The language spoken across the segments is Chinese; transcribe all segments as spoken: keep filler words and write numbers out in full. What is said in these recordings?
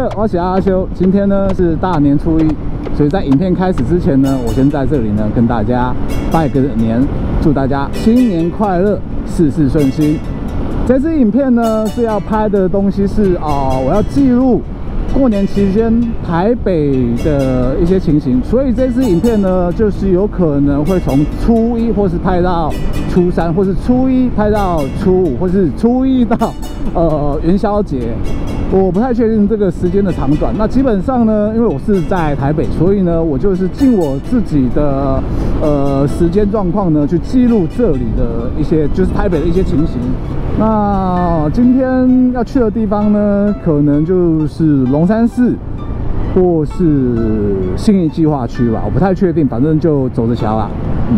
我是阿修。今天呢是大年初一，所以在影片开始之前呢，我先在这里呢跟大家拜个年，祝大家新年快乐，事事顺心。这支影片呢是要拍的东西是啊、呃，我要记录过年期间台北的一些情形，所以这支影片呢，就是有可能会从初一，或是拍到初三，或是初一拍到初五，或是初一到呃元宵节。我不太确定这个时间的长短。那基本上呢，因为我是在台北，所以呢，我就是尽我自己的呃时间状况呢，去记录这里的一些，就是台北的一些情形。那今天要去的地方呢，可能就是龙山寺或是信义计划区吧，我不太确定，反正就走着瞧啦。嗯。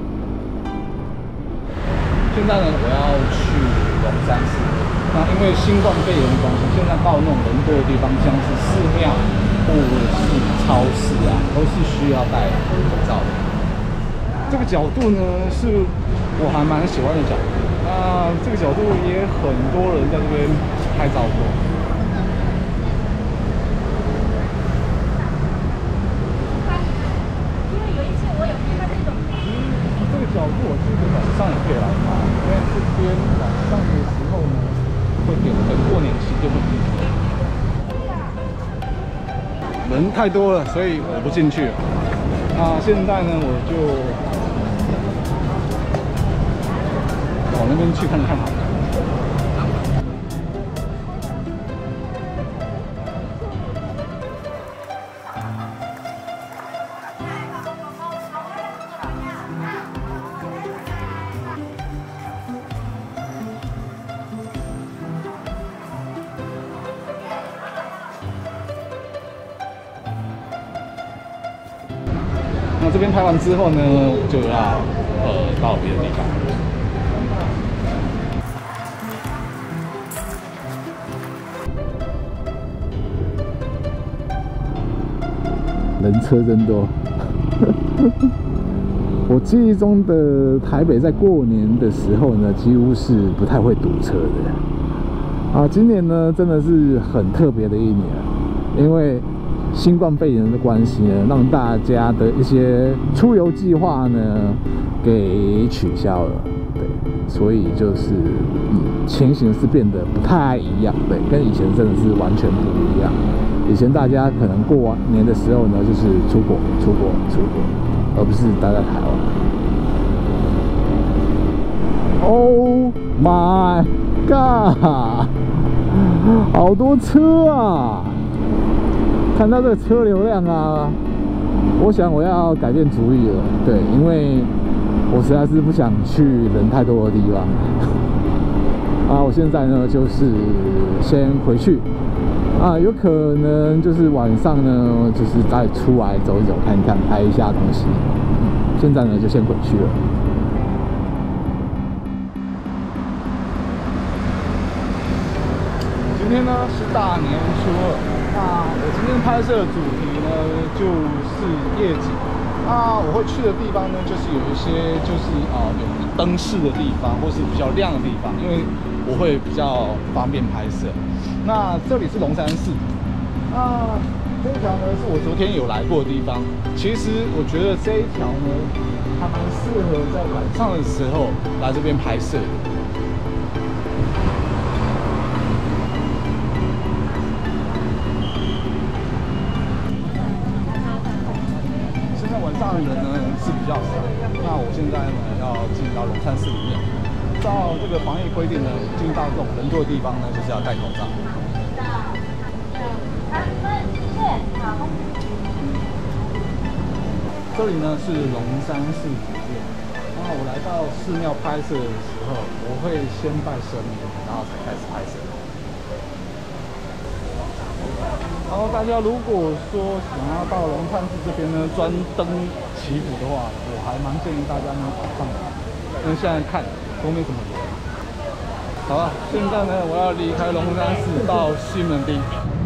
现在呢，我要去龙山寺。那因为新冠肺炎的关系，现在到那种人多的地方，像是寺庙或者是超市啊，都是需要戴口罩的。这个角度呢，是我还蛮喜欢的角度。那这个角度也很多人在这边拍照过。因为有一次我有看那种，这个角度我记得晚上也可以来拍，因为这边晚上的时候呢，会点灯，过年期间会点灯。人太多了，所以我不进去了。那现在呢，我就往那边去看看好了。那这边拍完之后呢，就要呃到别的地方。人车真多。我记忆中的台北在过年的时候呢，几乎是不太会堵车的。啊，今年呢真的是很特别的一年，因为新冠肺炎的关系呢，让大家的一些出游计划呢给取消了，对，所以就是嗯，情形是变得不太一样，对，跟以前真的是完全不一样。以前大家可能过完年的时候呢，就是出国、出国、出国，而不是待在台湾。Oh my god！ 好多车啊！看到这个车流量啊，我想我要改变主意了。对，因为我实在是不想去人太多的地方。啊，我现在呢就是先回去。啊，有可能就是晚上呢，就是再出来走一走，看一看，拍一下东西。嗯，现在呢就先回去了。今天呢是大年初二，那我今天拍摄的主题呢就是夜景。那我会去的地方呢，就是有一些就是啊、呃、有灯饰的地方，或是比较亮的地方，因为我会比较方便拍摄。那这里是龙山寺，那这一条呢是我昨天有来过的地方。其实我觉得这一条呢，还蛮适合在晚上的时候来这边拍摄的。现在晚上的人呢是比较少，那我现在呢要进到龙山寺里面。照这个防疫规定呢，进到这种人多的地方呢，就是要戴口罩。这里呢是龙山寺酒店。那我来到寺庙拍摄的时候，我会先拜神明，然后才开始拍摄。然后大家如果说想要到龙山寺这边呢，专登祈福的话，我还蛮建议大家呢早上来，因为现在看都没什么人。好了，现在呢，我要离开龙山寺到西门町。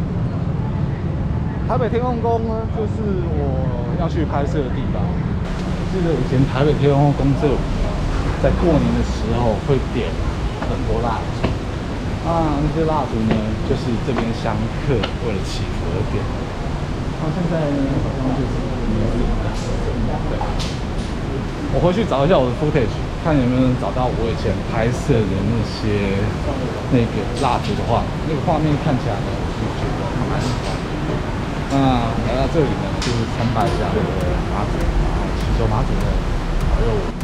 台北天后宫呢，就是我要去拍摄的地方。我记得以前台北天后宫这里，在过年的时候会点很多蜡烛。 啊，那些蜡烛呢，就是这边香客为了祈福而点的。啊，现在呢，好像就是对。我回去找一下我的 footage， 看有没有找到我以前拍摄的那些那个蜡烛的画面，那个画面看起来呢，我就觉得蛮喜欢的。那来到这里呢，就是参拜一下这个妈祖，然后祈求妈祖的保佑我。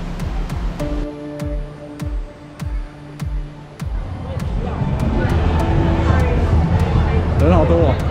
人好多哦，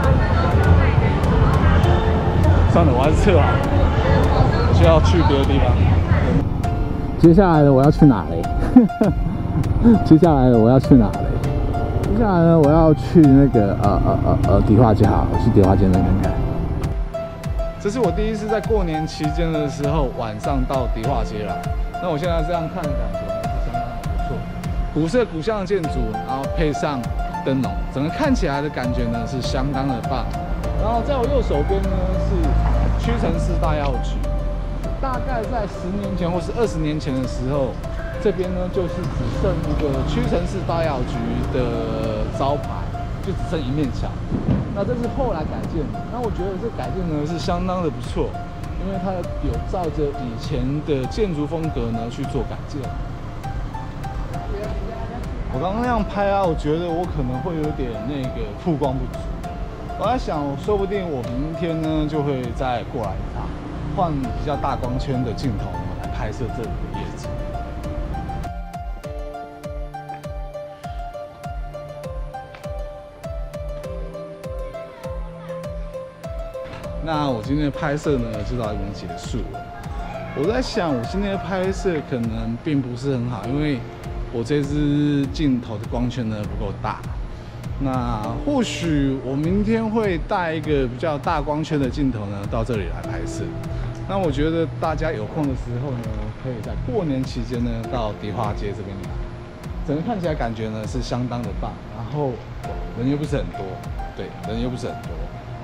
算了，我还是撤好，我需要去别的地方。接下来呢，我要去哪嘞？接下来呢，我要去哪嘞？接下来呢，我要去那个呃呃呃呃迪化街好，我去迪化街那边看。这是我第一次在过年期间的时候晚上到迪化街来。那我现在这样看，感觉是相当的不错，古色古香的建筑，然后配上灯笼，整个看起来的感觉呢是相当的棒。然后在我右手边呢是屈臣氏大药局，大概在十年前或是二十年前的时候，这边呢就是只剩一个屈臣氏大药局的招牌，就只剩一面墙。那这是后来改建的，那我觉得这改建呢是相当的不错，因为它有照着以前的建筑风格呢去做改建。我刚刚那样拍啊，我觉得我可能会有点那个曝光不足。我在想，说不定我明天呢就会再过来一趟，换比较大光圈的镜头来拍摄这里的夜景。那我今天的拍摄呢就到这边结束了。我在想，我今天的拍摄可能并不是很好，因为我这支镜头的光圈呢不够大，那或许我明天会带一个比较大光圈的镜头呢到这里来拍摄。那我觉得大家有空的时候呢，可以在过年期间呢到迪化街这边来，整个看起来感觉呢是相当的棒，然后人又不是很多，对，人又不是很多。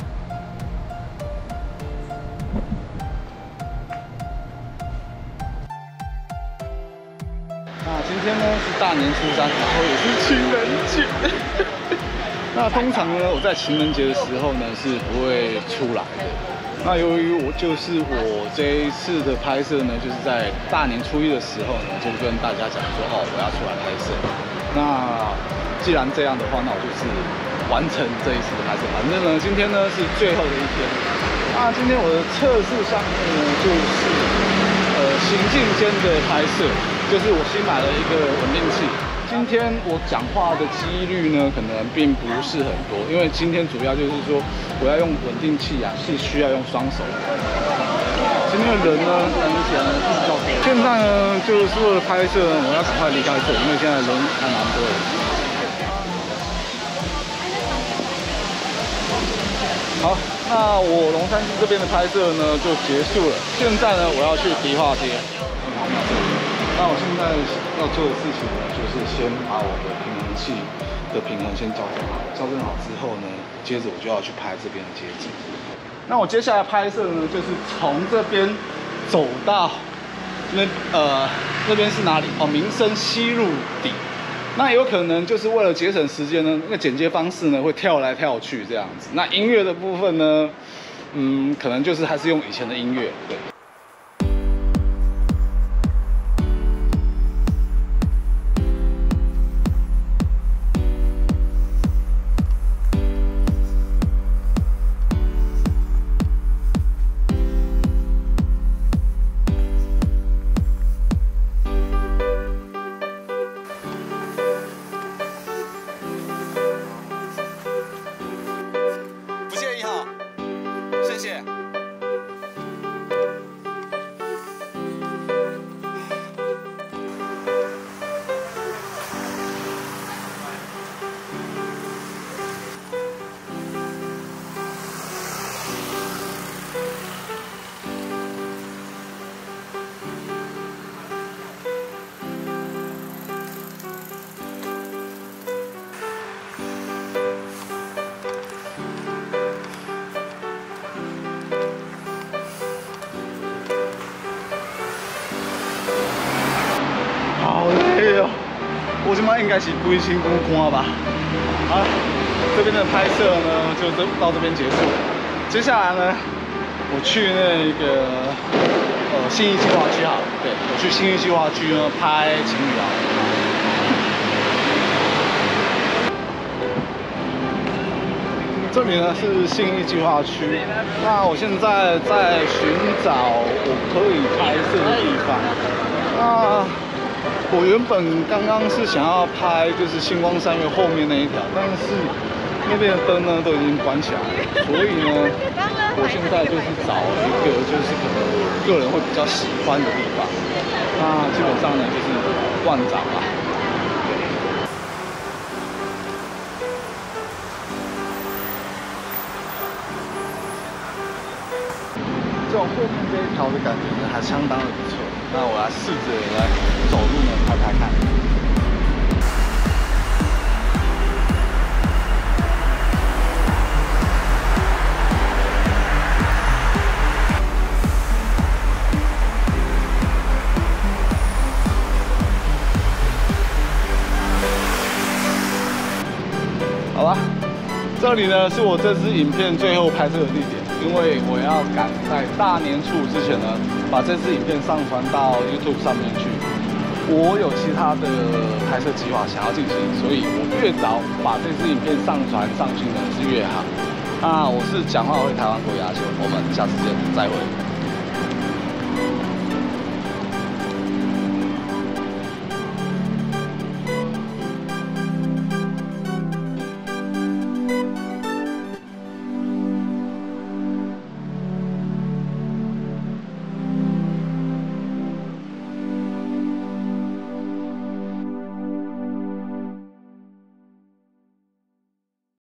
今天呢是大年初三，然后也是情人节。那通常呢，我在情人节的时候呢是不会出来的。那由于我就是我这一次的拍摄呢，就是在大年初一的时候呢，就跟大家讲说，哦，我要出来拍摄。那既然这样的话，那我就是完成这一次的拍摄。反正呢，今天呢是最后的一天。那今天我的测试项目呢，就是呃行进间的拍摄。就是我新买了一个稳定器，今天我讲话的几率呢，可能并不是很多，因为今天主要就是说我要用稳定器啊，是需要用双手。今天的人呢，感觉起来呢是比较多。现在呢，就是为了拍摄呢，我要赶快离开这里，因为现在人还蛮多的。好，那我龙山寺这边的拍摄呢就结束了。现在呢，我要去迪化街。那我现在要做的事情呢，就是先把我的平衡器的平衡先校正好，校正好之后呢，接着我就要去拍这边的街景。那我接下来拍摄呢，就是从这边走到那呃那边是哪里？哦，民生西路底。那有可能就是为了节省时间呢，那个剪接方式呢会跳来跳去这样子。那音乐的部分呢，嗯，可能就是还是用以前的音乐，对。谢谢。 晚应该是规身躯干吧。好，这边的拍摄呢就这到这边结束。接下来呢，我去那个呃信义计划区好了，对我去信义计划区呢拍情侣啊。 这里呢是信义计划区，那我现在在寻找我可以拍摄的地方。那我原本刚刚是想要拍就是星光三月后面那一条，但是那边的灯呢都已经关起来了，所以呢，我现在就是找一个就是可能个人会比较喜欢的地方。那基本上呢就是万长啊。 这种后面这一条的感觉呢，还相当的不错。那我来试着来走路呢，拍拍看。好吧，这里呢是我这支影片最后拍摄的地点。 因为我要赶在大年初五之前呢，把这支影片上传到 YouTube 上面去。我有其他的拍摄计划想要进行，所以我越早把这支影片上传上去呢是越好。那我是讲话会台湾国牙球，我们下次见，再会。